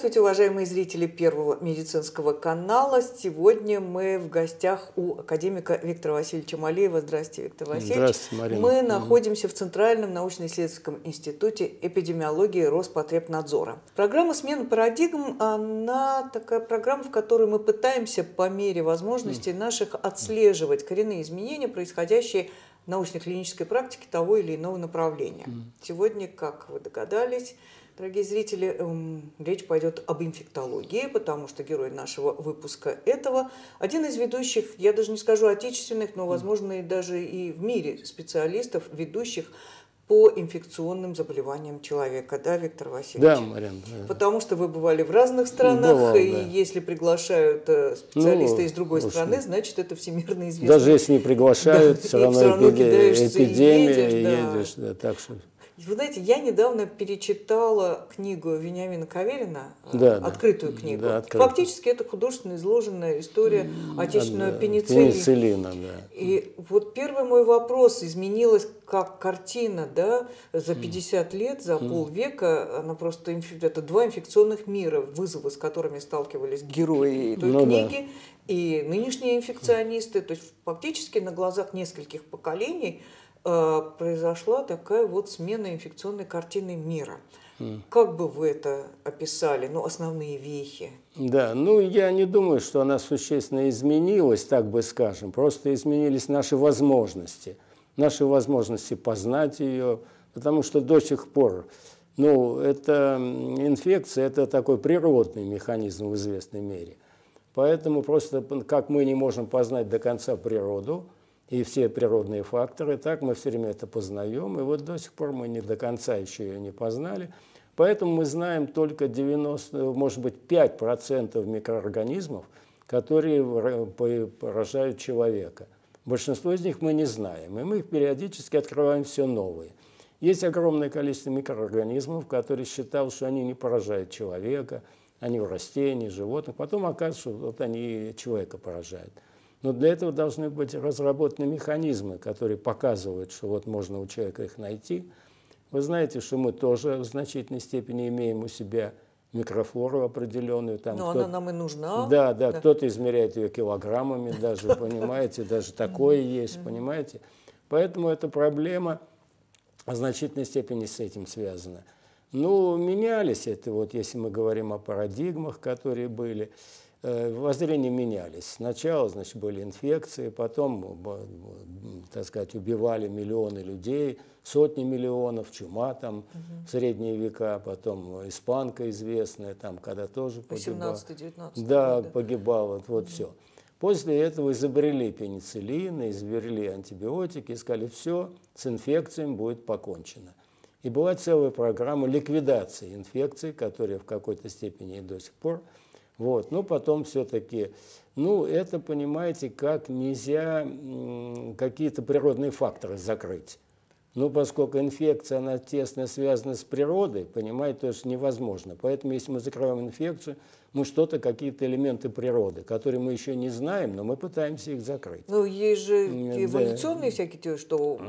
Здравствуйте, уважаемые зрители Первого медицинского канала. Сегодня мы в гостях у академика Виктора Васильевича Малеева. Здравствуйте, Виктор Васильевич. Здравствуйте, Марина. Мы находимся в Центральном научно-исследовательском институте эпидемиологии Роспотребнадзора. Программа «Смена парадигм» она такая программа, в которой мы пытаемся по мере возможностей наших отслеживать коренные изменения, происходящие в научно-клинической практике того или иного направления. Сегодня, как вы догадались, дорогие зрители, речь пойдет об инфектологии, потому что герой нашего выпуска этого один из ведущих, я даже не скажу отечественных, но, возможно, и даже и в мире специалистов, ведущих по инфекционным заболеваниям человека. Да, Виктор Васильевич? Да, Марина. Да. Потому что вы бывали в разных странах, Бывал, и да. если приглашают специалиста из другой страны, значит, это всемирно известно. Даже если не приглашают, да, все равно кидаешься эпидемия, и едешь. Да, так что... Вы знаете, я недавно перечитала книгу Вениамина Каверина, открытую книгу. Да, открытую. Фактически это художественно изложенная история отечественного пенициллина. Да. И вот первый мой вопрос: изменилась как картина, да, за 50 лет, за полвека, она просто, это два инфекционных мира, вызовы, с которыми сталкивались герои той книги, и нынешние инфекционисты. То есть фактически на глазах нескольких поколений произошла такая вот смена инфекционной картины мира. Как бы вы это описали, основные вехи? Да, я не думаю, что она существенно изменилась, так бы скажем. Просто изменились наши возможности познать ее, потому что до сих пор, эта инфекция, это такой природный механизм в известной мере. Поэтому просто как мы не можем познать до конца природу, и все природные факторы, так мы все время это познаем, и вот до сих пор мы не до конца еще ее не познали. Поэтому мы знаем только 90, может быть, 5% микроорганизмов, которые поражают человека. Большинство из них мы не знаем, и мы их периодически открываем все новые. Есть огромное количество микроорганизмов, которые считают, что они не поражают человека, они в растениях, животных, потом оказывается, что вот они человека поражают. Но для этого должны быть разработаны механизмы, которые показывают, что вот можно у человека их найти. Вы знаете, что мы тоже в значительной степени имеем у себя микрофлору определенную. Но она нам и нужна. Да, кто-то измеряет ее килограммами даже, понимаете, даже такое есть, понимаете. Поэтому эта проблема в значительной степени с этим связана. Менялись это, вот если мы говорим о парадигмах, которые были. Воззрения менялись. Сначала, были инфекции, потом, так сказать, убивали миллионы людей, сотни миллионов, чума там в средние века, потом испанка известная, там, когда тоже погибала. 18-19 погибала, вот все. После этого изобрели пенициллин, изобрели антибиотики, и сказали, все, с инфекциями будет покончено. И была целая программа ликвидации инфекций, которая в какой-то степени и до сих пор. Потом все-таки, это, понимаете, как нельзя какие-то природные факторы закрыть. Поскольку инфекция, она тесно связана с природой, понимаете, то есть невозможно. Поэтому, если мы закрываем инфекцию, мы какие-то элементы природы, которые мы еще не знаем, но мы пытаемся их закрыть. Есть же эволюционные всякие теории, что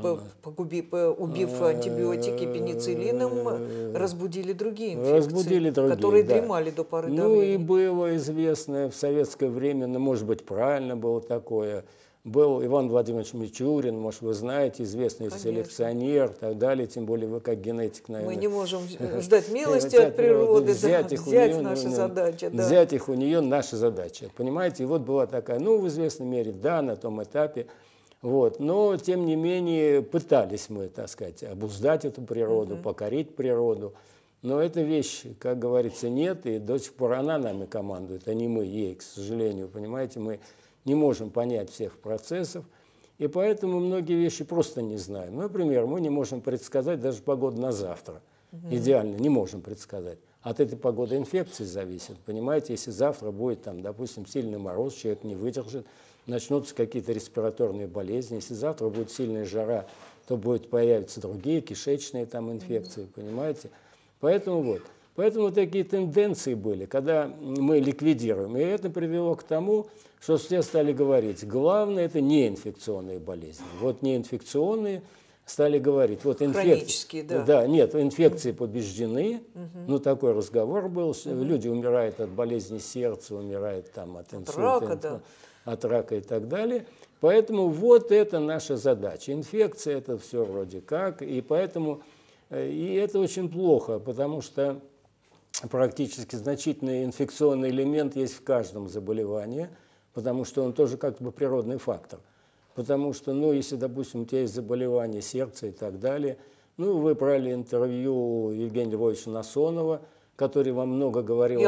убив антибиотики пенициллином, разбудили другие инфекции, которые дремали до поры до времени. И было известно в советское время, может быть, правильно было такое. Был Иван Владимирович Мичурин, может, вы знаете, известный селекционер и так далее, тем более вы как генетик, наверное. Мы не можем ждать милости от природы, взять наша задача. Взять их у нее наша задача, понимаете? И вот была такая, в известной мере, на том этапе, но, тем не менее, пытались мы, так сказать, обуздать эту природу, покорить природу. Но эта вещь, как говорится, нет, и до сих пор она нами командует, а не мы ей, к сожалению, понимаете, мы не можем понять всех процессов, и поэтому многие вещи просто не знаем. Например, мы не можем предсказать даже погоду на завтра. Идеально не можем предсказать. От этой погоды инфекции зависит. Понимаете, если завтра будет, допустим, сильный мороз, человек не выдержит, начнутся какие-то респираторные болезни. Если завтра будет сильная жара, то будут появиться другие кишечные инфекции, понимаете. Поэтому такие тенденции были, когда мы ликвидируем. И это привело к тому, что все стали говорить, главное – это неинфекционные болезни. Неинфекционные стали говорить, вот хронические, да. Да, нет, инфекции побеждены, ну такой разговор был, люди умирают от болезни сердца, умирают там от инсульта, от рака и так далее. Поэтому вот это наша задача. Инфекция это все вроде как, и поэтому и это очень плохо, потому что практически значительный инфекционный элемент есть в каждом заболевании, потому что он тоже как бы природный фактор. Потому что, ну, если, допустим, у тебя есть заболевание сердца и так далее, ну, вы брали интервью Евгения Львовича Насонова, который вам много говорил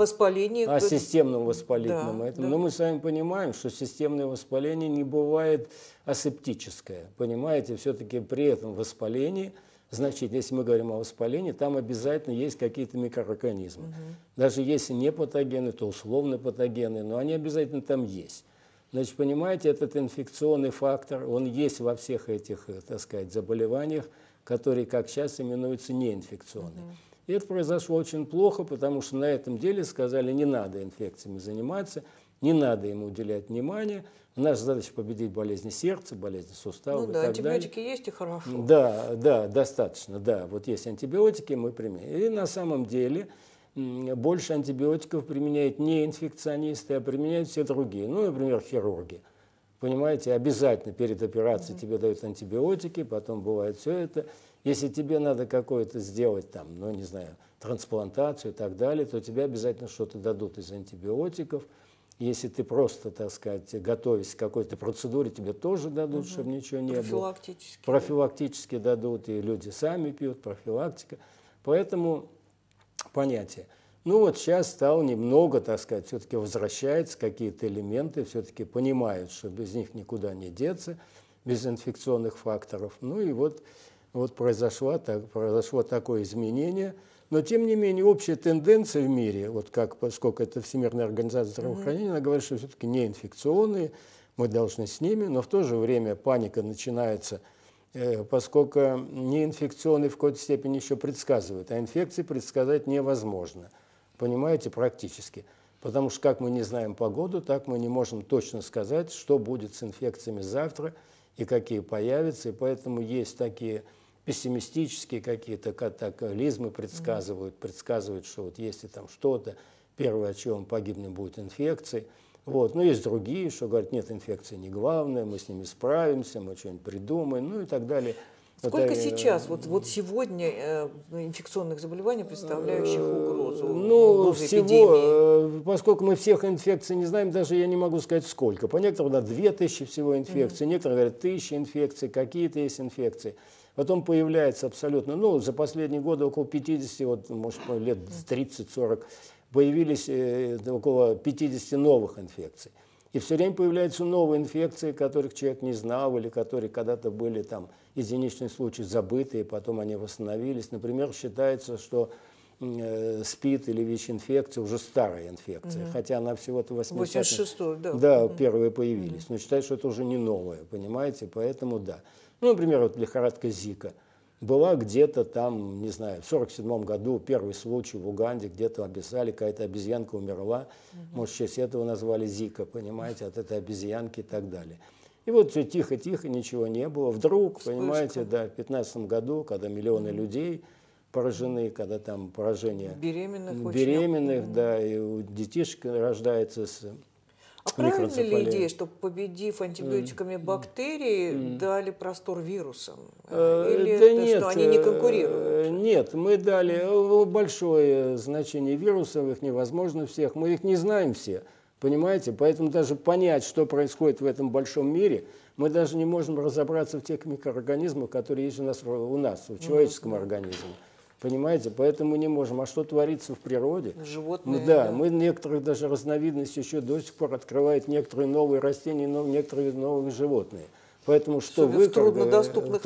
о системном воспалительном. Да, этом. Да. Но мы с вами понимаем, что системное воспаление не бывает асептическое. Понимаете, все-таки при этом воспалении, значит, если мы говорим о воспалении, там обязательно есть какие-то микроорганизмы. Даже если не патогены, то условно патогены, но они обязательно там есть. Значит, понимаете, этот инфекционный фактор, он есть во всех этих, так сказать, заболеваниях, которые, как сейчас, именуются неинфекционными. И это произошло очень плохо, потому что на этом деле сказали, не надо инфекциями заниматься, не надо ему уделять внимание. Наша задача победить болезни сердца, болезни суставов и так антибиотики далее. Есть и хорошо. Да, достаточно, да. Вот есть антибиотики, мы применяем. И на самом деле больше антибиотиков применяют не инфекционисты, а применяют все другие. Ну, например, хирурги. Понимаете, обязательно перед операцией тебе дают антибиотики, потом бывает все это. Если тебе надо какое-то сделать, там, ну, не знаю, трансплантацию и так далее, то тебе обязательно что-то дадут из антибиотиков. Если ты просто, так сказать, готовишься к какой-то процедуре, тебе тоже дадут, чтобы ничего не было. Профилактически дадут, и люди сами пьют, профилактика. Поэтому понятие. Ну вот сейчас стало немного, так сказать, все-таки возвращаются какие-то элементы, все-таки понимают, что без них никуда не деться, без инфекционных факторов. Ну и вот произошло такое изменение. Но, тем не менее, общая тенденция в мире, вот как, поскольку это Всемирная организация здравоохранения, она говорит, что все-таки неинфекционные, мы должны с ними, но в то же время паника начинается, поскольку неинфекционные в какой-то степени еще предсказывают, а инфекции предсказать невозможно. Понимаете, практически. Потому что как мы не знаем погоду, так мы не можем точно сказать, что будет с инфекциями завтра и какие появятся. И поэтому есть такие пессимистические какие-то катаклизмы предсказывают, что вот если там что-то, первое, от чего мы погибнем, будет инфекции. Вот. Но есть другие, что говорят, нет, инфекция не главное, мы с ними справимся, мы что-нибудь придумаем, ну и так далее. Сколько сейчас, вот сегодня инфекционных заболеваний, представляющих угрозу? Ну, всего, поскольку мы всех инфекций не знаем, даже я не могу сказать сколько. По некоторым, да, 2000 всего инфекций, некоторые говорят, 1000 инфекций, какие-то есть инфекции. Потом появляется абсолютно, ну, за последние годы около 50, вот, может, лет 30-40, появились около 50 новых инфекций. И все время появляются новые инфекции, которых человек не знал, или которые когда-то были там единичные случаи забытые, потом они восстановились. Например, считается, что СПИД или ВИЧ-инфекция уже старая инфекция, хотя она всего-то 86-й, да, первые появились. Но считают, что это уже не новое, понимаете, поэтому да. Ну, например, вот лихорадка Зика. Была где-то там, не знаю, в 1947 году первый случай в Уганде, где-то описали, какая-то обезьянка умерла, может, в честь этого назвали Зика, понимаете, от этой обезьянки и так далее. И вот все тихо-тихо, ничего не было. Вдруг, понимаете, да, в 2015 году, когда миллионы людей поражены, когда там поражение беременных, да, и у детишек рождается с... А правильно ли идея, что, победив антибиотиками бактерии, дали простор вирусам? Или да это, нет, что они не конкурируют? Нет, мы дали большое значение вирусов, их невозможно всех, мы их не знаем все, понимаете? Поэтому даже понять, что происходит в этом большом мире, мы даже не можем разобраться в тех микроорганизмах, которые есть у нас в человеческом организме. Понимаете, поэтому мы не можем. А что творится в природе? Животные. Да, мы некоторых даже разновидностей еще до сих пор открывают некоторые новые растения, некоторые новые животные. Поэтому что в труднодоступных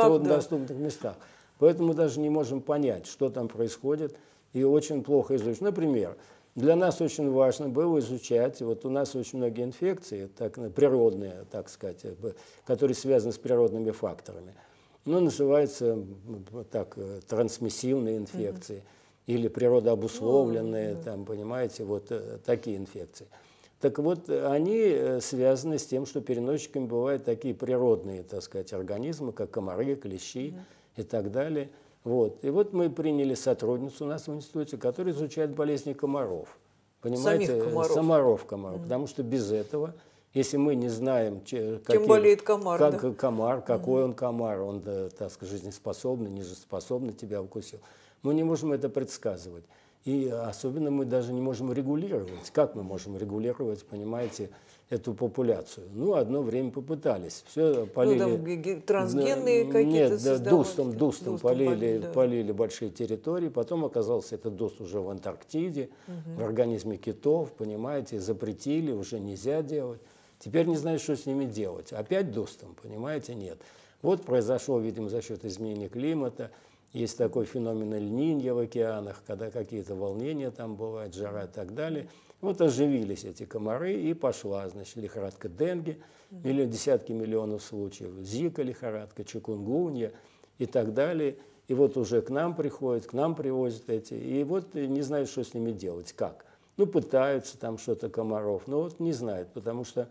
местах. Поэтому мы даже не можем понять, что там происходит, и очень плохо изучить. Например, для нас очень важно было изучать, вот у нас очень многие инфекции, так, природные, так сказать, которые связаны с природными факторами. Ну, называется так, трансмиссивные инфекции или природообусловленные, там, понимаете, вот такие инфекции. Так вот, они связаны с тем, что переносчиками бывают такие природные, так сказать, организмы, как комары, клещи и так далее. Вот. И вот мы приняли сотрудницу у нас в институте, которая изучает болезни комаров. Понимаете? Самих комаров. Самаров комаров. Потому что без этого, если мы не знаем, чем болеет комар, как комар, какой он комар, он, так сказать, жизнеспособный, нежизнеспособный, тебя укусил, мы не можем это предсказывать. И особенно мы даже не можем регулировать. Как мы можем регулировать, понимаете, эту популяцию? Ну, одно время попытались. Все полили. Ну, там трансгенные какие-то создавались. Нет, дустом полили большие территории. Потом оказался этот дуст уже в Антарктиде, в организме китов, понимаете, запретили, уже нельзя делать. Теперь не знаю, что с ними делать. Опять дустом, понимаете, нет. Вот произошло, видимо, за счет изменения климата. Есть такой феномен Эль-Ниньо в океанах, когда какие-то волнения там бывают, жара и так далее. Вот оживились эти комары, и пошла, значит, лихорадка денге, десятки миллионов случаев, зика лихорадка, чикунгунья и так далее. И вот уже к нам приходят, к нам привозят эти, и вот не знают, что с ними делать, как. Ну, пытаются там что-то комаров, но вот не знают, потому что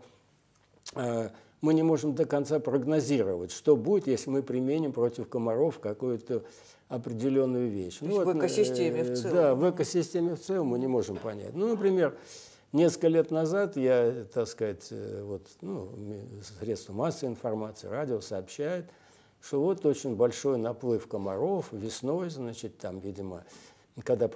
мы не можем до конца прогнозировать, что будет, если мы применим против комаров какую-то определенную вещь. Ну, в экосистеме в целом. Да, в экосистеме в целом мы не можем понять. Ну, например, несколько лет назад я, так сказать, вот, средства массовой информации, радио сообщает, что вот очень большой наплыв комаров весной, значит, там, видимо, когда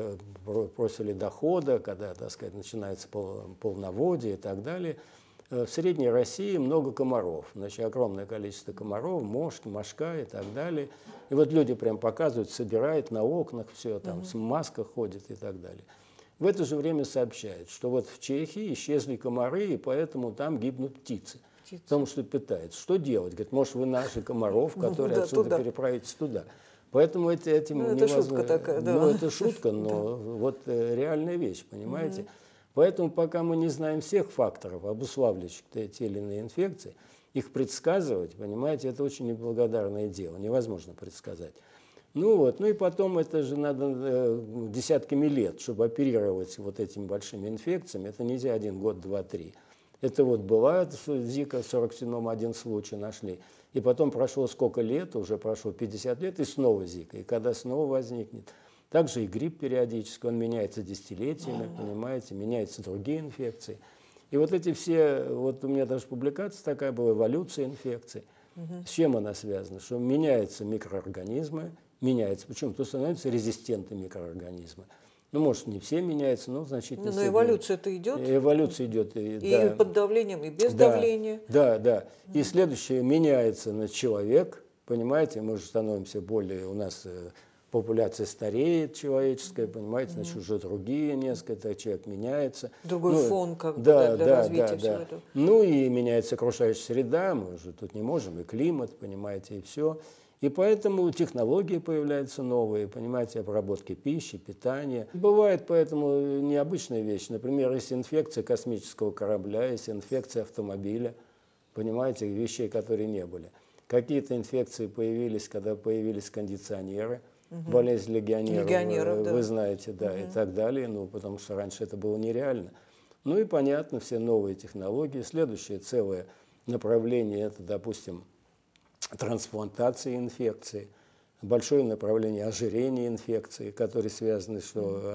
просили дохода, когда, так сказать, начинается полноводие и так далее. В Средней России много комаров, значит, огромное количество комаров, мошки, мошка и так далее. И вот люди прям показывают, собирают на окнах все, там, в масках ходят и так далее. В это же время сообщают, что вот в Чехии исчезли комары, и поэтому там гибнут птицы. Потому что питаются. Что делать? Говорит, может, вы наши комаров, которые отсюда переправитесь туда. Поэтому этим невозможно. Это шутка такая, да. Ну, это шутка, но вот реальная вещь, понимаете? Поэтому пока мы не знаем всех факторов, обуславливающих те или иные инфекции, их предсказывать, понимаете, это очень неблагодарное дело, невозможно предсказать. Ну вот, ну и потом это же надо десятками лет, чтобы оперировать вот этими большими инфекциями, это нельзя 1 год, 2, 3. Это вот бывает, Зика в 47-м один случай нашли, и потом прошло сколько лет, уже прошло 50 лет, и снова Зика, и когда снова возникнет. Также и грипп периодически, он меняется десятилетиями, понимаете, меняются другие инфекции. И вот эти все, вот у меня даже публикация такая была, эволюция инфекций. С чем она связана? Что меняются микроорганизмы, почему-то становятся резистентны микроорганизмы. Ну, может, не все меняются, но значительно. Но эволюция-то идет. Эволюция идет. И под давлением, и без давления. Да, да. И следующее, меняется человек, понимаете, мы же становимся более, у нас популяция стареет человеческая, понимаете, значит, уже другие несколько, человек меняется. Другой фон как бы для развития всего этого. Ну и меняется окружающая среда, мы уже тут не можем, и климат, понимаете, и все. И поэтому технологии появляются новые, понимаете, обработки пищи, питания. Бывает поэтому необычная вещь. Например, есть инфекция космического корабля, есть инфекция автомобиля, понимаете, вещей, которые не были. Какие-то инфекции появились, когда появились кондиционеры. Болезнь легионеров, да. Вы знаете, да, и так далее, ну, потому что раньше это было нереально. Ну и понятно, все новые технологии. Следующее целое направление, это, допустим, трансплантация инфекции, большое направление ожирения инфекции, которые связаны, что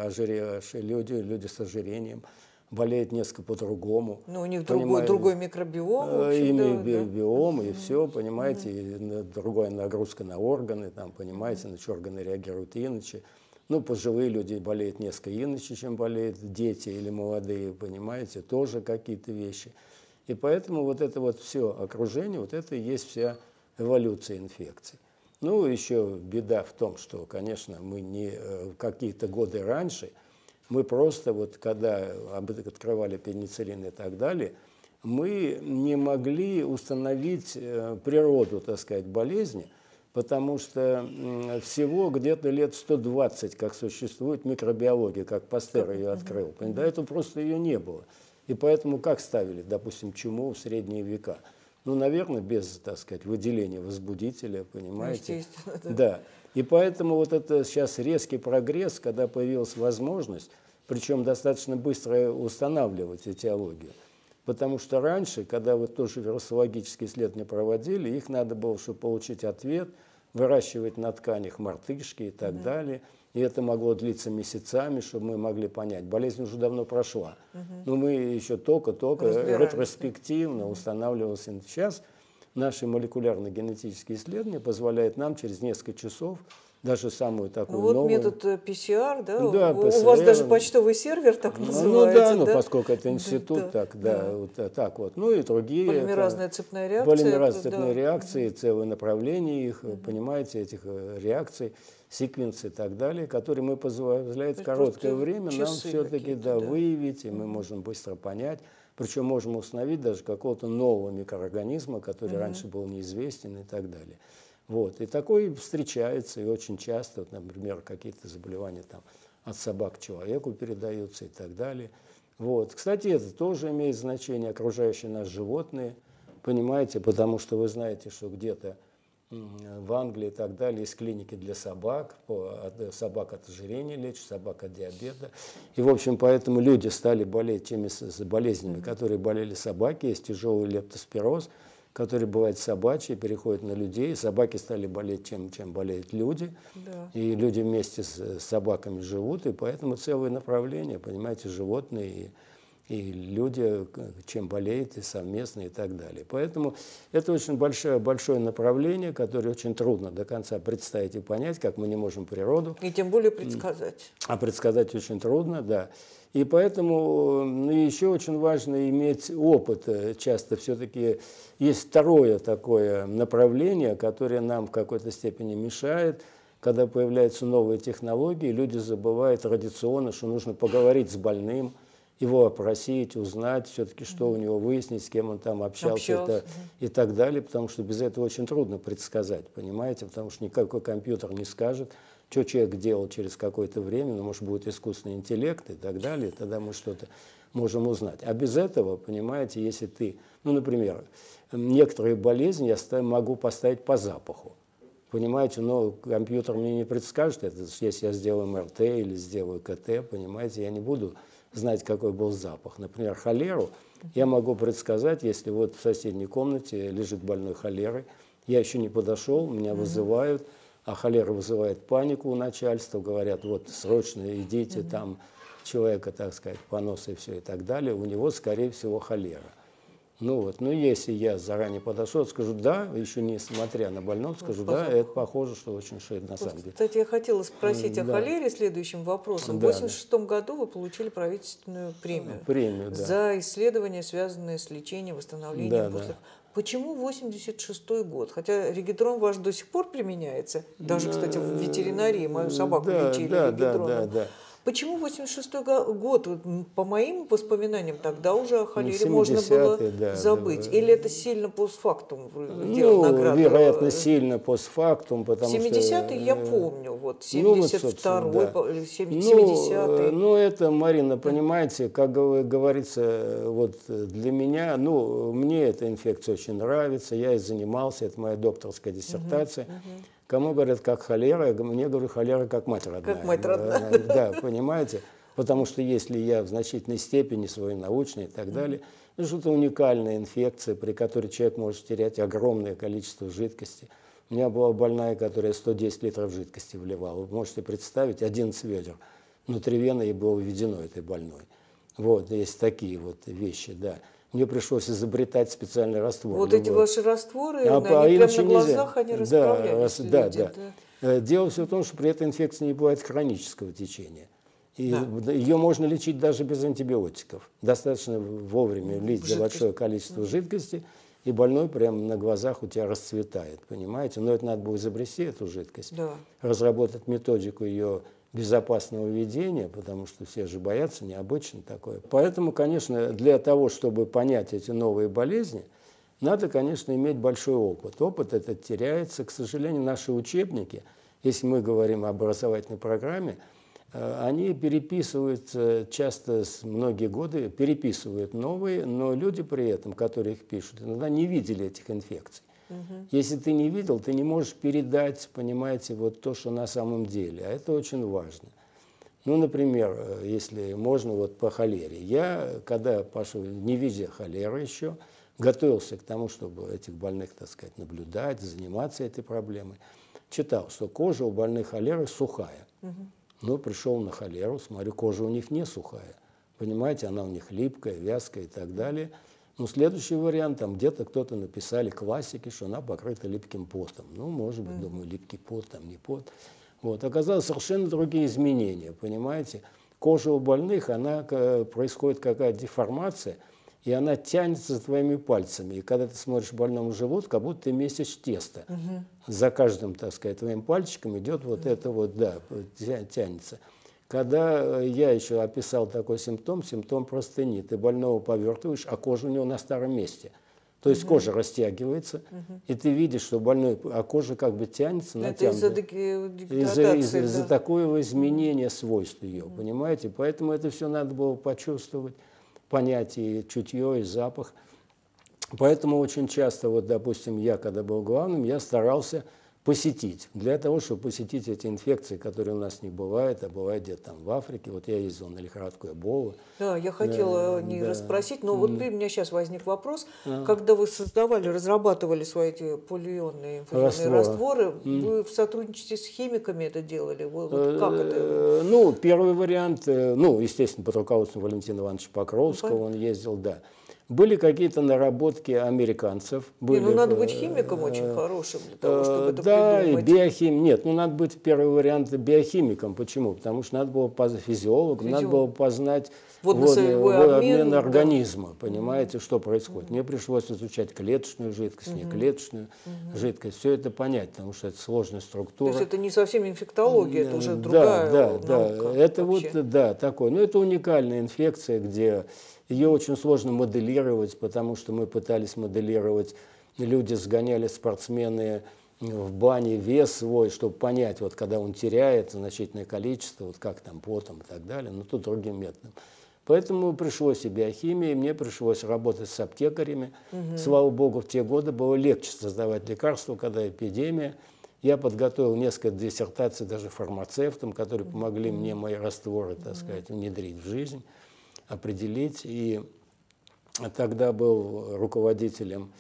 люди с ожирением болеют несколько по-другому. Ну, у них другой микробиом. Биом, и все, понимаете, и другая нагрузка на органы, там, понимаете, на органы реагируют иначе. Ну, пожилые люди болеют несколько иначе, чем болеют дети или молодые, понимаете, тоже какие-то вещи. И поэтому вот это вот все окружение, вот это и есть вся эволюция инфекций. Ну, еще беда в том, что, конечно, мы не какие-то годы раньше, мы просто, вот когда открывали пенициллин и так далее, мы не могли установить природу, так сказать, болезни, потому что всего где-то лет 120, как существует микробиология, как Пастер ее открыл. До этого просто ее не было. И поэтому как ставили, допустим, чуму в средние века? Ну, наверное, без, так сказать, выделения возбудителя, понимаете? Естественно, да. И поэтому вот это сейчас резкий прогресс, когда появилась возможность, причем достаточно быстро устанавливать этиологию. Потому что раньше, когда вот тоже вирусологические исследования проводили, их надо было, чтобы получить ответ, выращивать на тканях мартышки и так далее. И это могло длиться месяцами, чтобы мы могли понять. Болезнь уже давно прошла. Но мы еще только-только ретроспективно устанавливались. Сейчас наши молекулярно-генетические исследования позволяют нам через несколько часов даже самую такую вот новую... метод PCR, да? Да, у ПСР. вас даже почтовый сервер так называется. Ну да, поскольку это институт, вот так вот. Ну и другие. Полимеразная цепная реакция. Полимеразная цепная реакция, целое направление их, понимаете, этих реакций, секвенций и так далее, которые мы позволяют в короткое время нам все-таки выявить, и мы можем быстро понять. Причем можем установить даже какого-то нового микроорганизма, который раньше был неизвестен и так далее. Вот. И такой встречается и очень часто, вот, например, какие-то заболевания там, от собак к человеку передаются и так далее. Вот. Кстати, это тоже имеет значение, окружающие нас животные, понимаете, потому что вы знаете, что где-то в Англии и так далее есть клиники для собак, собак от ожирения лечат, собак от диабета. И, в общем, поэтому люди стали болеть теми болезнями, которые болели собаки, есть тяжелый лептоспироз, который бывает собачий, переходит на людей. Собаки стали болеть, чем болеют люди. Да. И люди вместе с собаками живут, и поэтому целое направление, понимаете, животные и люди, чем болеют, и совместно, и так далее. Поэтому это очень большое направление, которое очень трудно до конца представить и понять, как мы не можем природу. И тем более предсказать. А предсказать очень трудно, да. И поэтому еще очень важно иметь опыт. Часто все-таки есть второе такое направление, которое нам в какой-то степени мешает. Когда появляются новые технологии, люди забывают традиционно, что нужно поговорить с больным, его опросить, узнать все-таки, что у него выяснить, с кем он там общался. И так далее, потому что без этого очень трудно предсказать, понимаете, потому что никакой компьютер не скажет, что человек делал через какое-то время, ну, может, будет искусственный интеллект и так далее, тогда мы что-то можем узнать. А без этого, понимаете, если ты, ну, например, некоторые болезни я могу поставить по запаху, понимаете, но компьютер мне не предскажет это, если я сделаю МРТ или сделаю КТ, понимаете, я не буду знать, какой был запах. Например, холеру я могу предсказать, если вот в соседней комнате лежит больной холерой, я еще не подошел, меня вызывают, а холера вызывает панику у начальства, говорят, вот срочно идите, там человека, так сказать, понос и все и так далее, у него, скорее всего, холера. Ну вот, ну если я заранее подошел, скажу да, еще не смотря на больного, скажу да, это похоже, что очень шеет на самом деле. Кстати, я хотела спросить о холере следующим вопросом. В 1986 году вы получили правительственную премию за исследования, связанные с лечением, восстановлением после... Почему 86 год? Хотя регидрон ваш до сих пор применяется. Даже, кстати, в ветеринарии мою собаку лечили регидроном. Почему 86 год? По моим воспоминаниям, тогда уже о холере можно было забыть. Или это сильно постфактум? Вероятно, сильно постфактум, потому что... 70-е я помню, вот 72-й, 70-й. Ну, это, Марина, понимаете, как говорится, вот для меня, ну, мне эта инфекция очень нравится, я и занимался, это моя докторская диссертация. Кому говорят, как холера, мне говорю, холера как мать родная. Как мать родная. Да, понимаете? Потому что если я в значительной степени свой научный и так далее, это что-то уникальная инфекция, при которой человек может терять огромное количество жидкости. У меня была больная, которая 110 литров жидкости вливала. Вы можете представить, 11 ведер. Внутривенно ей было введено этой больной. Вот, есть такие вот вещи, да. Мне пришлось изобретать специальный раствор. Вот эти ваши растворы, они прямо на глазах они расправлялись. Да. Дело все в том, что при этой инфекции не бывает хронического течения. И ее можно лечить даже без антибиотиков. Достаточно вовремя влить за большое количество жидкости, и больной прямо на глазах у тебя расцветает, понимаете? Но это надо было изобрести, эту жидкость, разработать методику ее безопасного ведения, потому что все же боятся, необычно такое. Поэтому, конечно, для того, чтобы понять эти новые болезни, надо, конечно, иметь большой опыт. Опыт этот теряется. К сожалению, наши учебники, если мы говорим об образовательной программе, они переписываются часто, многие годы переписывают новые, но люди при этом, которые их пишут, иногда не видели этих инфекций. Если ты не видел, ты не можешь передать, понимаете, вот то, что на самом деле. А это очень важно. Ну, например, если можно, вот по холере. Я, когда пошел, не видя холеры еще, готовился к тому, чтобы этих больных, так сказать, наблюдать, заниматься этой проблемой. Читал, что кожа у больных холеры сухая. Ну, пришел на холеру, смотрю, кожа у них не сухая. Понимаете, она у них липкая, вязкая и так далее. Ну, следующий вариант, там где-то кто-то написали классики, что она покрыта липким потом. Ну, может быть, думаю, липкий пот, там не пот. Вот. Оказалось, совершенно другие изменения, понимаете. Кожа у больных, она, происходит какая-то деформация, и она тянется за твоими пальцами. И когда ты смотришь больному живот, как будто ты месишь тесто. За каждым, так сказать, твоим пальчиком идет вот это вот, да, тянется. Когда я еще описал такой симптом, симптом простыни, ты больного повертываешь, а кожа у него на старом месте. То есть кожа растягивается, и ты видишь, что больной, а кожа как бы тянется, натянута. Это из-за такого изменения свойств ее, понимаете? Поэтому это все надо было почувствовать, понять и чутье, и запах. Поэтому очень часто, вот, допустим, я, когда был главным, я старался посетить. Для того, чтобы посетить эти инфекции, которые у нас не бывают, а бывают где-то там в Африке. Вот я ездил на лихорадку Эболы. Да, я хотела не расспросить, но вот у меня сейчас возник вопрос. Когда вы создавали, разрабатывали свои эти полионные инфузионные растворы, вы в сотрудничестве с химиками это делали? Вот как это? Ну, первый вариант, ну, естественно, под руководством Валентина Ивановича Покровского он ездил, да. Были какие-то наработки американцев. Были, ну, надо быть химиком очень хорошим для того, чтобы это Да, придумать. и биохим. Нет, ну, надо быть, первый вариант, биохимиком. Почему? Потому что надо было познать физиологом, надо было познать водный обмен организма. Понимаете, что происходит. Мне пришлось изучать клеточную жидкость, неклеточную жидкость. Все это понять, потому что это сложная структура. То есть это не совсем инфектология, это уже другая наука. Это вообще. Вот, да, такое. Но это уникальная инфекция, где ее очень сложно моделировать, потому что мы пытались моделировать, люди сгоняли, спортсмены, в бане вес свой, чтобы понять, вот когда он теряет значительное количество, вот как там потом и так далее, но тут другим методом. Поэтому пришлось и биохимия, и мне пришлось работать с аптекарями. Слава богу, в те годы было легче создавать лекарства, когда эпидемия. Я подготовил несколько диссертаций даже фармацевтам, которые помогли мне мои растворы, так сказать, внедрить в жизнь, определить. И тогда был руководителем,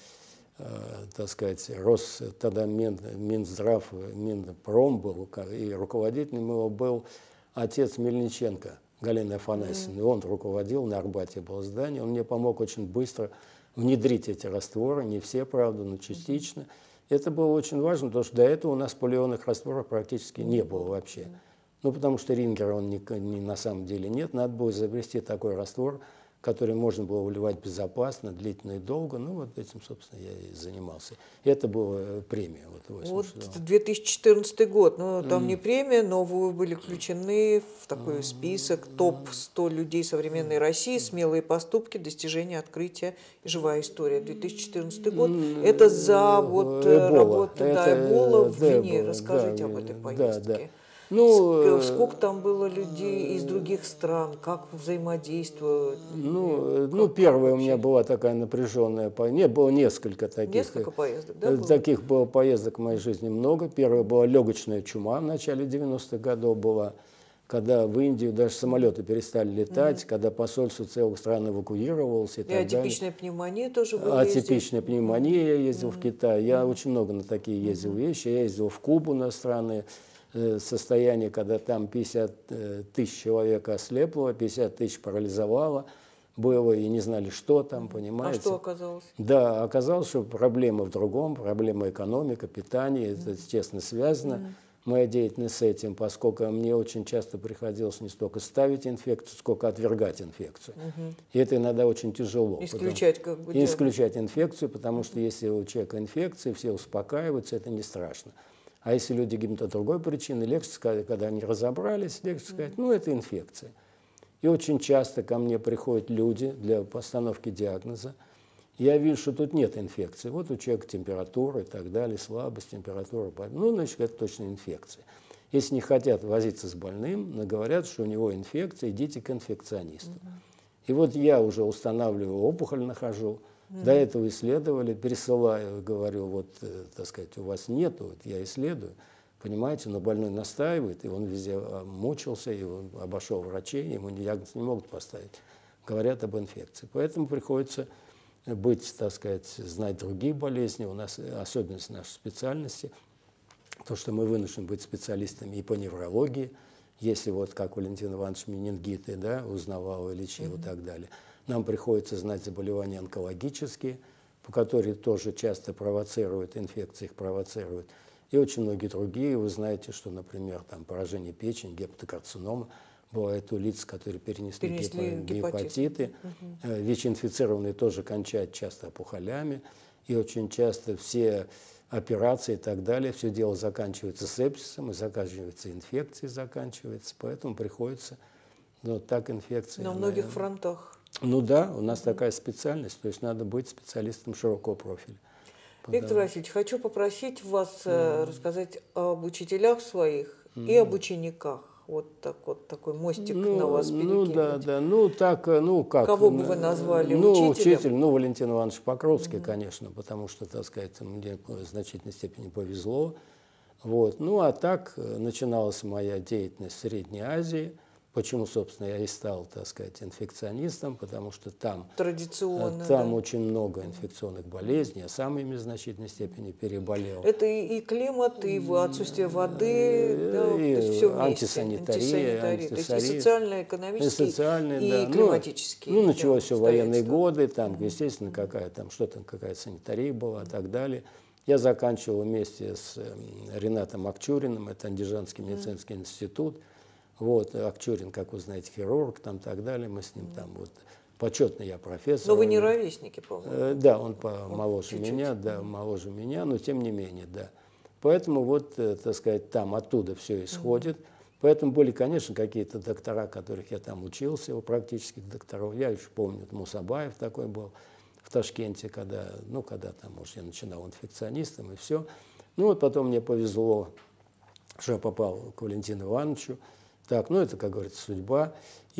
так сказать, тогда Минздрав, Минпром был, и руководителем его был отец Мельниченко, Галина Афанасьевна. И он руководил, на Арбате было здание. Он мне помог очень быстро внедрить эти растворы, не все, правда, но частично. Это было очень важно, потому что до этого у нас полионных растворов практически не было вообще. Ну, потому что рингера он на самом деле нет. Надо было изобрести такой раствор, который можно было выливать безопасно, длительно и долго. Ну, вот этим, собственно, я и занимался. И это была премия. Вот 2014 год. Ну, там не премия, но вы были включены в такой список топ-100 людей современной России, смелые поступки, достижения, открытия и живая история. 2014 год. Это за вот работу Эбола в Гвинее. Расскажите об этой поездке. Ну, сколько там было людей из других стран, как взаимодействовать? Ну, первая у меня была такая напряженная поездка. Было несколько таких. Несколько поездок, да? Таких было поездок в моей жизни много. Первая была легочная чума в начале 90-х годов была, когда в Индию даже самолеты перестали летать, когда посольство целых стран эвакуировалось и так далее. Атипичная пневмония тоже вы ездили? Атипичная пневмония, я ездил в Китай. Я очень много на такие ездил вещи. Я ездил в Кубу на страны. Состояние, когда там 50 тысяч человек ослепло, 50 тысяч парализовало, было и не знали, что там, понимаете. А что оказалось? Да, оказалось, что проблема в другом, проблема экономика, питания, это тесно связано. Моя деятельность с этим, поскольку мне очень часто приходилось не столько ставить инфекцию, сколько отвергать инфекцию. И это иногда очень тяжело. Исключать как бы. Исключать инфекцию, потому что если у человека инфекция, все успокаиваются, это не страшно. А если люди гибнут от другой причины, легче сказать, когда они разобрались, легче сказать, ну, это инфекция. И очень часто ко мне приходят люди для постановки диагноза. Я вижу, что тут нет инфекции. Вот у человека температура и так далее, слабость, температура. Ну, значит, это точно инфекция. Если не хотят возиться с больным, но говорят, что у него инфекция, идите к инфекционисту. И вот я уже устанавливаю опухоль, нахожу. До этого исследовали, пересылаю, говорю, вот, так сказать, у вас нету, вот я исследую. Понимаете, но больной настаивает, и он везде мучился, и он обошел врачей, ему диагноз не могут поставить. Говорят об инфекции. Поэтому приходится быть, так сказать, знать другие болезни. У нас особенность нашей специальности, то, что мы вынуждены быть специалистами и по неврологии, если вот как Валентин Иванович менингиты, да, узнавал и лечил и так далее. Нам приходится знать заболевания онкологические, по которым тоже часто провоцируют, инфекции их провоцируют. И очень многие другие. Вы знаете, что, например, там поражение печени, гепатокарцинома, бывает у лиц, которые перенесли гепатиты. ВИЧ-инфицированные тоже кончают часто опухолями. И очень часто все операции и так далее, все дело заканчивается сепсисом, и заканчивается инфекцией, заканчивается. Поэтому приходится вот так инфекции. На многих фронтах. Ну да, у нас такая специальность, то есть надо быть специалистом широкого профиля. Виктор Васильевич, хочу попросить вас рассказать об учителях своих и об учениках. Вот такой мостик на вас перекинуть. Как. Кого бы вы назвали учителем? учителем? Валентин Иванович Покровский, конечно, потому что, так сказать, мне в значительной степени повезло. Вот. Ну, а так начиналась моя деятельность в Средней Азии. Почему, собственно, я и стал, так сказать, инфекционистом, потому что там очень много инфекционных болезней, я сам ими в значительной степени переболел. Это и климат, и отсутствие воды, и все антисанитария, то есть и социально-экономические, и климатические. Началось все военные годы, там, естественно, какая-то санитария была и так далее. Я заканчивал вместе с Ренатом Акчуриным, это Андижанский медицинский институт. Вот, Акчурин, как вы знаете, хирург, там так далее, мы с ним там вот, почетный я профессор. Но вы не ровесники, по-моему. Да, он моложе меня, но тем не менее, да. Поэтому вот, так сказать, там оттуда все исходит. Поэтому были, конечно, какие-то доктора, которых я там учился, его практических докторов. Я еще помню, Мусабаев такой был в Ташкенте, когда там, может, я начинал инфекционистом и все. Ну вот потом мне повезло, что я попал к Валентину Ивановичу. Так, это, как говорится, судьба.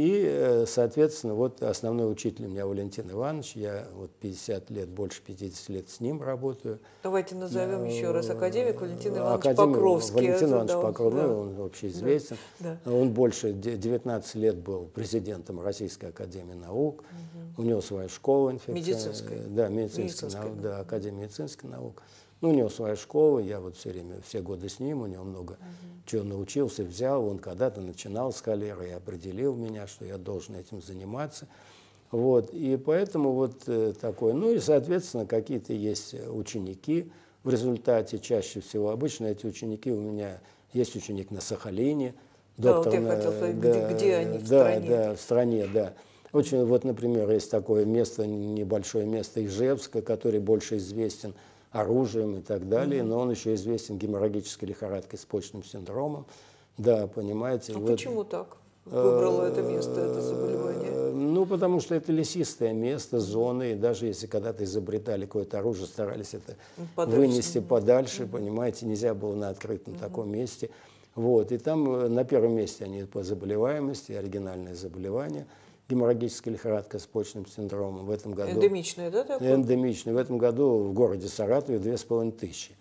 И, соответственно, вот основной учитель у меня Валентин Иванович. Я вот 50 лет, больше 50 лет с ним работаю. Давайте назовем еще раз академик Валентин Иванович Покровский. Валентин Иванович Покровский, он общеизвестен. Да. Он больше 19 лет был президентом Российской академии наук. У него своя школа медицинская. Да, медицинская наука, да, Академия медицинских наук. У него своя школа, я вот все годы с ним, у него много чего научился, взял. Он когда-то начинал с холеры и определил меня, что я должен этим заниматься. Вот, и поэтому вот такое. Ну и, соответственно, какие-то есть ученики в результате, чаще всего. Обычно эти ученики у меня, есть ученик на Сахалине. Доктор, вот я хотела сказать, где они в стране? Да, в стране, да. Очень, вот, например, есть такое место, небольшое место Ижевска, который больше известен оружием и так далее, но он еще известен геморрагической лихорадкой с почечным синдромом. Да, понимаете. Почему так выбрало это место, это заболевание? Потому что это лесистое место, зоны, и даже если когда-то изобретали какое-то оружие, старались это вынести подальше, понимаете, нельзя было на открытом таком месте. Вот, и там на первом месте они по заболеваемости, оригинальное заболевание. Геморрагическая лихорадка с почечным синдромом в этом году. Эндемичная, да, такое? Эндемичная. В этом году в городе Саратове 2500.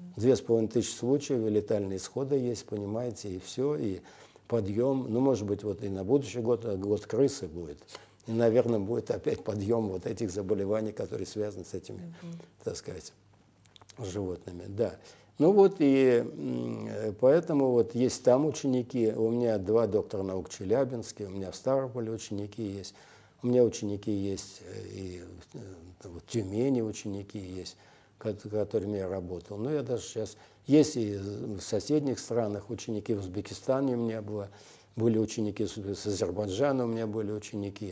2500 случаев, летальные исходы есть, понимаете, и все, и подъем. Может быть, вот и на будущий год крысы будет. И, наверное, будет опять подъем вот этих заболеваний, которые связаны с этими, так сказать, животными. Да. И поэтому вот есть там ученики, у меня 2 доктора наук Челябинские, у меня в Ставрополе ученики есть, у меня ученики есть и в Тюмени ученики есть, которыми я работал. Но я даже сейчас, есть и в соседних странах ученики, в Узбекистане у меня были ученики, с Азербайджана у меня были ученики.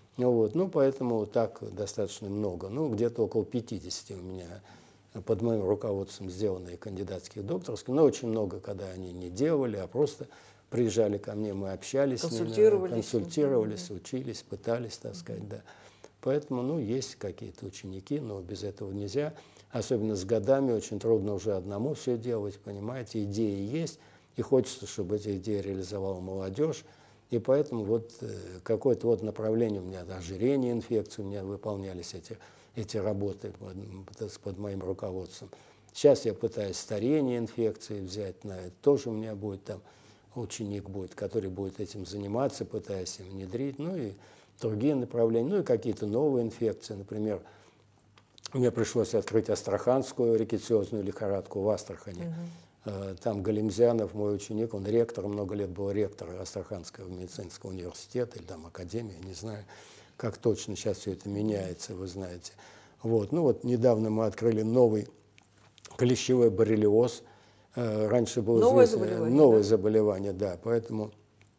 Поэтому так достаточно много, где-то около 50 у меня под моим руководством сделанные кандидатские, докторские, но очень много, когда они не делали, а просто приезжали ко мне, мы общались, консультировались, учились, пытались, так сказать, да. Поэтому, есть какие-то ученики, но без этого нельзя. Особенно с годами очень трудно уже одному все делать, понимаете, идеи есть, и хочется, чтобы эти идеи реализовала молодежь. И поэтому какое-то направление у меня, ожирение, инфекции, у меня выполнялись эти работы под моим руководством. Сейчас я пытаюсь старение инфекции взять, на это тоже у меня будет там ученик будет, который будет этим заниматься, пытаясь им внедрить, ну и другие направления, ну и какие-то новые инфекции, например, мне пришлось открыть астраханскую рикетtsiозную лихорадку в Астрахани. Там Галимзянов, мой ученик, он ректор, много лет был ректор Астраханского медицинского университета или там академии, не знаю, как точно сейчас все это меняется, вы знаете. Вот. Ну вот недавно мы открыли новый клещевой боррелиоз. Раньше было новое заболевание, да, поэтому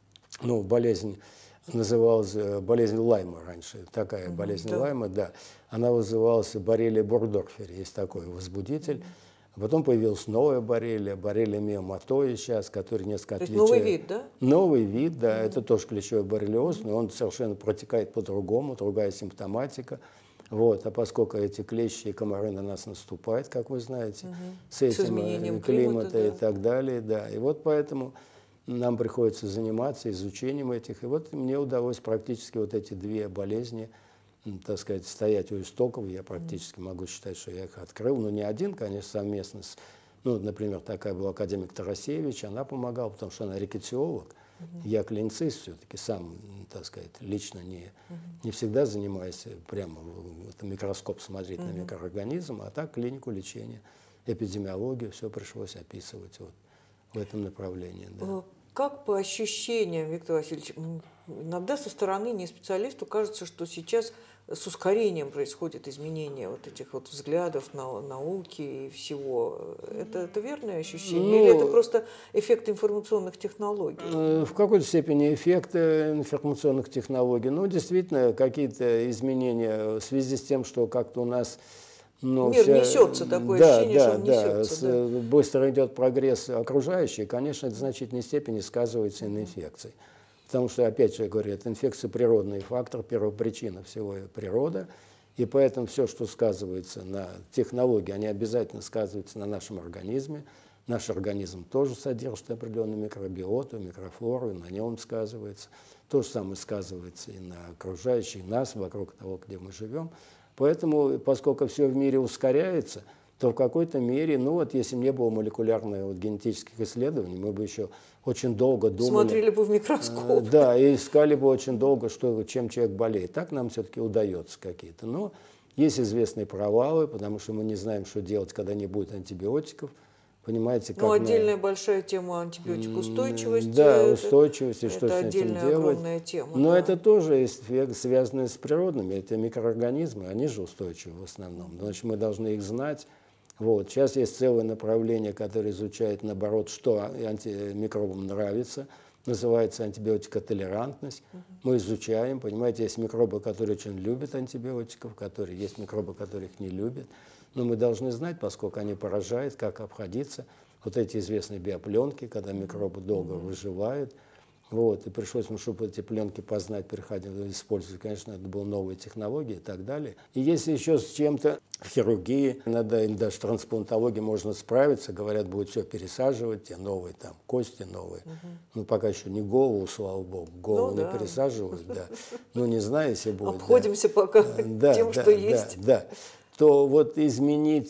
ну, болезнь называлась болезнь Лайма раньше, такая болезнь Лайма, да. Она вызывалась боррелия бургдорфери, есть такой возбудитель. Потом появилась новая боррелия миоматои сейчас, который несколько отличается. Новый вид, да? Новый вид, да, это тоже клещевой боррелиоз, но он совершенно протекает по-другому, другая симптоматика. Вот, а поскольку эти клещи и комары на нас наступают, как вы знаете, с этим климата да. И так далее, да. И вот поэтому нам приходится заниматься изучением этих. И вот мне удалось практически вот эти две болезни, так сказать, стоять у истоков. Я практически могу считать, что я их открыл. Но не один, конечно, совместно с... Ну, например, такая была академик Тарасевич, она помогала, потому что она рикетtsiолог. Я клиницист все-таки, сам, так сказать, лично не всегда занимаюсь прямо в микроскоп смотреть на микроорганизм, а так клинику лечения, эпидемиологию, все пришлось описывать вот в этом направлении. Да. Как по ощущениям, Виктор Васильевич, иногда со стороны не специалисту кажется, что сейчас с ускорением происходит изменение вот этих вот взглядов на науки и всего. Это верное ощущение? Или это просто эффект информационных технологий? В какой-то степени эффект информационных технологий. Ну, действительно, какие-то изменения в связи с тем, что как-то у нас... Ну, мир несется, такое ощущение, что он несется. Да. Быстро идет прогресс окружающий, конечно, это в значительной степени сказывается и на инфекции. Потому что, опять же, я говорю, это инфекция природный фактор, первопричина всего природа, и поэтому все, что сказывается на технологии, они обязательно сказываются на нашем организме. Наш организм тоже содержит определенную микробиоту, микрофлору, на нем сказывается. То же самое сказывается и на окружающих нас, вокруг того, где мы живем. Поэтому, поскольку все в мире ускоряется, то в какой-то мере, ну вот если бы не было молекулярных генетических исследований, мы бы еще очень долго думали. Смотрели бы в микроскоп. Да, и искали бы очень долго, чем человек болеет. Так нам все-таки удается какие-то. Но есть известные провалы, потому что мы не знаем, что делать, когда не будет антибиотиков. Понимаете, как отдельная большая тема антибиотикоустойчивости. Да, устойчивость, и что с этим делать. Это огромная тема. Но это тоже связано с природными, это микроорганизмы, они же устойчивы в основном. Значит, мы должны их знать. Вот. Сейчас есть целое направление, которое изучает, наоборот, что микробам нравится. Называется антибиотикотолерантность. Мы изучаем, понимаете, есть микробы, которые очень любят антибиотиков, есть микробы, которые их не любят. Но мы должны знать, поскольку они поражают, как обходиться. Вот эти известные биопленки, когда микробы долго выживают. Вот. И пришлось, чтобы эти пленки познать, использовать, конечно, это были новые технологии и так далее. И если еще с чем-то в хирургии, иногда и даже в трансплантологии можно справиться, говорят, будет все пересаживать, те новые там кости новые. Ну, пока еще не голову, слава богу, голову не пересаживают, да. Ну, не знаю, если будет. Обходимся пока тем, что есть. Да. То вот изменить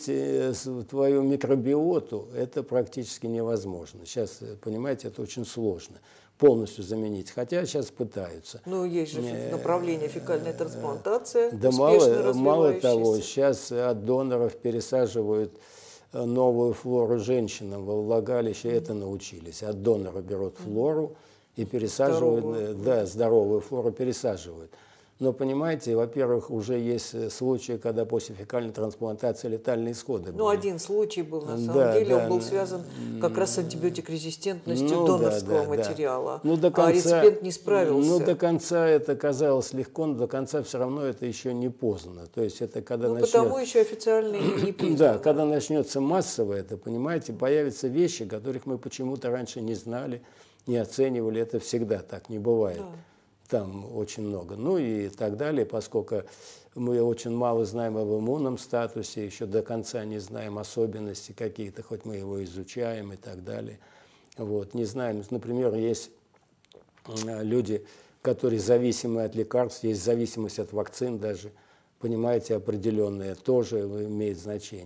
твою микробиоту, это практически невозможно. Сейчас, понимаете, это очень сложно. Полностью заменить. Хотя сейчас пытаются. Ну, есть же направление фекальная трансплантация. Да мало того, сейчас от доноров пересаживают новую флору женщинам во влагалище, это научились. От донора берут флору и пересаживают, здоровую флору пересаживают. Но, понимаете, во-первых, уже есть случаи, когда после фекальной трансплантации летальные исходы были. Ну, один случай был, на самом деле, он был связан как раз с антибиотикорезистентностью донорского материала. А реципиент не справился. Ну, до конца это казалось легко, но до конца все равно это еще не поздно. То есть это когда потому еще официально не признано. Да, когда начнется массовое, это, понимаете, появятся вещи, которых мы почему-то раньше не знали, не оценивали. Это всегда так, не бывает. Да. Там очень много. Ну и так далее, поскольку мы очень мало знаем об иммунном статусе, еще до конца не знаем особенностей какие-то, хоть мы его изучаем и так далее. Вот. Не знаем, например, есть люди, которые зависимы от лекарств, есть зависимость от вакцин даже, понимаете, определенная, тоже имеет значение.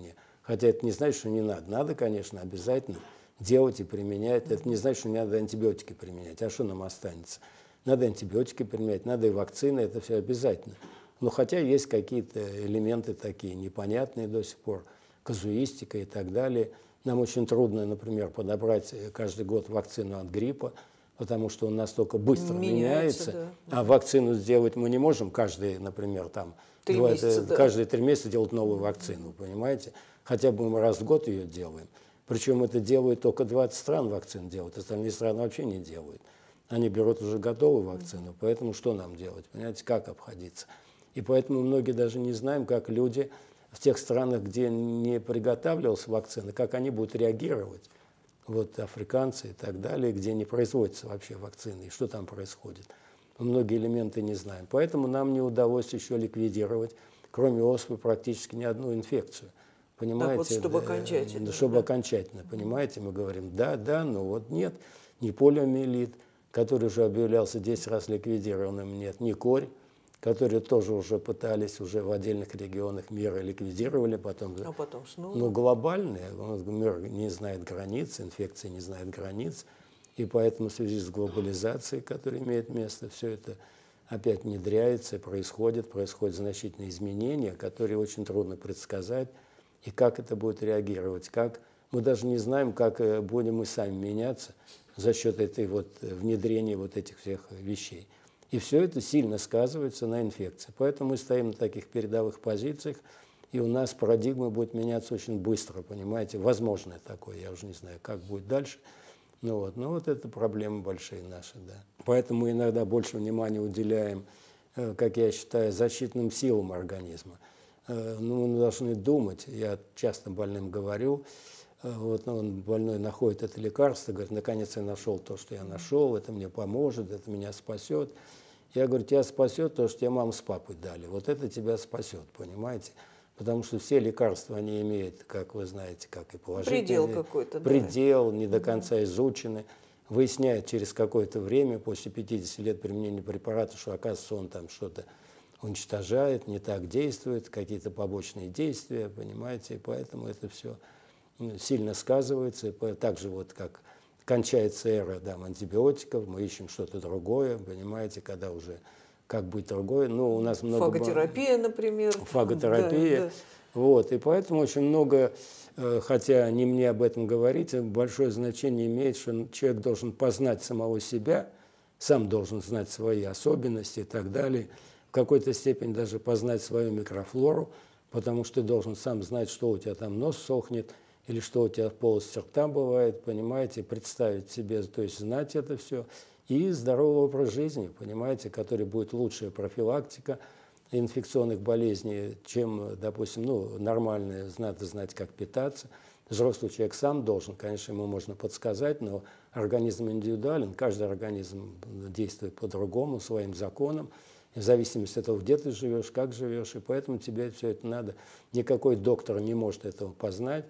Хотя это не значит, что не надо. Надо, конечно, обязательно делать и применять. Это не значит, что не надо антибиотики применять. А что нам останется? Надо антибиотики применять, надо и вакцины, это все обязательно. Но хотя есть какие-то элементы такие непонятные до сих пор, казуистика и так далее. Нам очень трудно, например, подобрать каждый год вакцину от гриппа, потому что он настолько быстро меняется. Да. А вакцину сделать мы не можем каждый, например, там, каждые 3 месяца делать новую вакцину, понимаете? Хотя бы мы раз в год ее делаем. Причем это делают только 20 стран вакцин делают, остальные страны вообще не делают. Они берут уже готовую вакцину, поэтому что нам делать? Понимаете, как обходиться? И поэтому многие даже не знаем, как люди в тех странах, где не приготавливалась вакцина, как они будут реагировать. Вот африканцы и так далее, где не производится вообще вакцины, и что там происходит. Многие элементы не знаем. Поэтому нам не удалось еще ликвидировать, кроме оспы, практически ни одну инфекцию. Понимаете? Так вот, чтобы окончательно. Чтобы окончательно, понимаете, мы говорим, да, но вот нет, ни полиомиелит, который уже объявлялся 10 раз ликвидированным, нет, ни корь, которые тоже уже пытались уже в отдельных регионах мира ликвидировали, потом снова. Ну, глобальные, мир не знает границ, инфекция не знает границ, и поэтому в связи с глобализацией, которая имеет место, все это опять внедряется, происходят значительные изменения, которые очень трудно предсказать, и как это будет реагировать, как мы даже не знаем, как будем мы сами меняться за счет этой вот внедрения вот этих всех вещей. И все это сильно сказывается на инфекции. Поэтому мы стоим на таких передовых позициях, и у нас парадигма будет меняться очень быстро, понимаете, возможно такое, я уже не знаю, как будет дальше. Но вот это проблемы большие наши, да. Поэтому мы иногда больше внимания уделяем, как я считаю, защитным силам организма. Мы должны думать, я часто больным говорю, он больной находит это лекарство, говорит, наконец я нашел то, что я нашел, это мне поможет, это меня спасет. Я говорю, тебя спасет то, что тебе мама с папой дали. Вот это тебя спасет, понимаете? Потому что все лекарства, они имеют, как вы знаете, как и положительный предел какой-то, предел, не до конца изучены. Выясняют через какое-то время, после 50 лет применения препарата, что, оказывается, он там что-то уничтожает, не так действует, какие-то побочные действия, понимаете? И поэтому это все сильно сказывается. И так же вот как кончается эра антибиотиков, мы ищем что-то другое, понимаете, когда уже как быть другое. У нас много... Фаготерапия, например. Фаготерапия. Да. И поэтому очень много, хотя не мне об этом говорить, большое значение имеет, что человек должен познать самого себя, сам должен знать свои особенности и так далее, в какой-то степени даже познать свою микрофлору, потому что ты должен сам знать, что у тебя там нос сохнет, или что у тебя в полости рта бывает, понимаете, представить себе, то есть знать это все. И здоровый образ жизни, понимаете, который будет лучшая профилактика инфекционных болезней, чем, допустим, нормально надо знать, как питаться. Взрослый человек сам должен, конечно, ему можно подсказать, но организм индивидуален, каждый организм действует по-другому, своим законам, в зависимости от того, где ты живешь, как живешь, и поэтому тебе все это надо. Никакой доктор не может этого познать.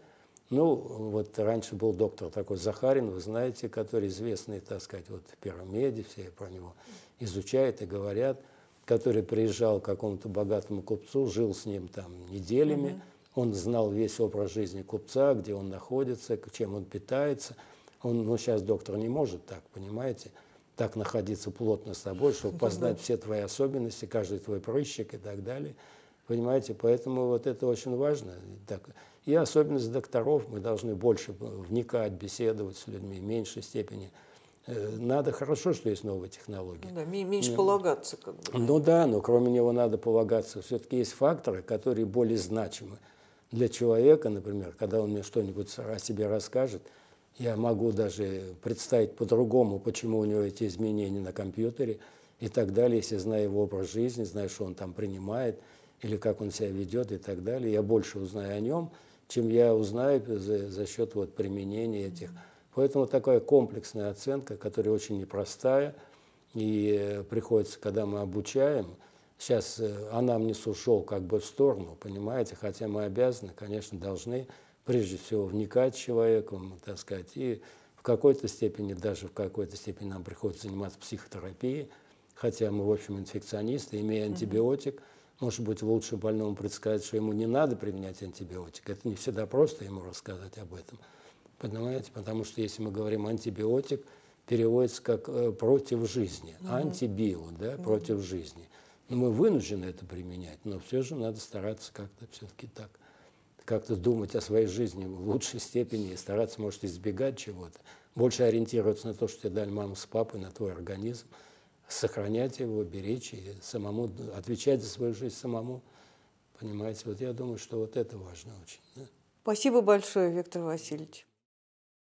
Раньше был доктор такой Захарин, вы знаете, который известный, так сказать, в Первом меди, все про него изучают и говорят, который приезжал к какому-то богатому купцу, жил с ним там неделями, он знал весь образ жизни купца, где он находится, чем он питается. Сейчас доктор не может так, понимаете, так находиться плотно с тобой, чтобы познать все твои особенности, каждый твой прыщик и так далее. Понимаете, поэтому это очень важно. И особенность докторов, мы должны больше вникать, беседовать с людьми, в меньшей степени. Надо, хорошо, что есть новые технологии. Меньше полагаться как бы. Но кроме него надо полагаться. Все-таки есть факторы, которые более значимы для человека, например, когда он мне что-нибудь о себе расскажет, я могу даже представить по-другому, почему у него эти изменения на компьютере и так далее, если знаю его образ жизни, знаю, что он там принимает, или как он себя ведет и так далее. Я больше узнаю о нем, чем я узнаю за счет применения этих. Поэтому такая комплексная оценка, которая очень непростая, и приходится, когда мы обучаем, сейчас анамнез ушел как бы в сторону, понимаете, хотя мы обязаны, конечно, должны прежде всего вникать человеком, так сказать, и в какой-то степени нам приходится заниматься психотерапией, хотя мы, в общем, инфекционисты, имея антибиотик, может быть, лучше больному предсказать, что ему не надо применять антибиотик. Это не всегда просто ему рассказать об этом. Понимаете? Потому что если мы говорим антибиотик, переводится как против жизни. Антибио, да, против жизни. Но мы вынуждены это применять, но все же надо стараться как-то все-таки так, как-то думать о своей жизни в лучшей степени и стараться, может, избегать чего-то. Больше ориентироваться на то, что тебе дали мама с папой, на твой организм, сохранять его, беречь и самому отвечать за свою жизнь самому. Понимаете, вот я думаю, что вот это важно очень. Да? Спасибо большое, Виктор Васильевич.